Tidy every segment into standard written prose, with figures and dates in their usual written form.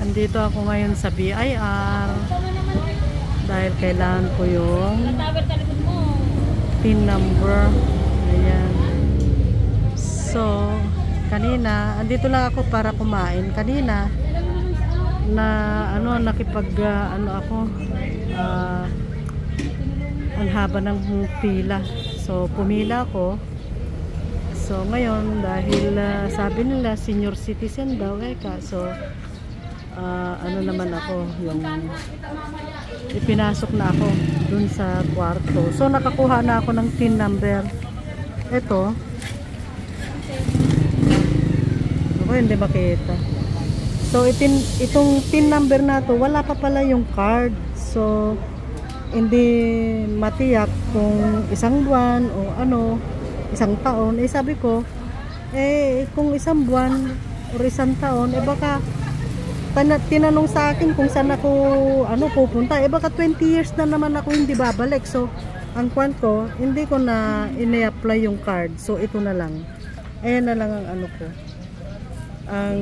Andito ako ngayon sa BIR dahil kailangan ko yung PIN number. Ayan. So, kanina, andito lang ako para kumain. Kanina, ang haba ng pila. So, pumila ako. So, ngayon, dahil sabi nila, senior citizen daw, so, naman ako, yung ipinasok na ako dun sa kwarto. So, nakakuha na ako ng PIN number. Ito. Ako, hindi makita. So, itong PIN number na to, wala pa pala yung card. So, hindi matiyak kung isang buwan o isang taon. Sabi ko, kung isang buwan o isang taon, baka tinanong sa akin kung saan ako pupunta. Baka 20 years na naman ako hindi babalik. So, ang kwento, hindi ko na ini-apply yung card. So, ito na lang. Ayan na lang ang ko. Ang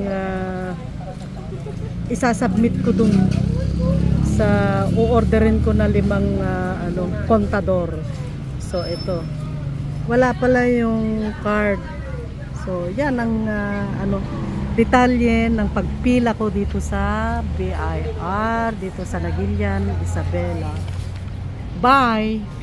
isasubmit ko dun sa uorderin ko na 5 kontador. So, ito. Wala pala yung card. So, yan ang detalye ng pagpila ko dito sa BIR, dito sa Nagilian, Isabela. Bye!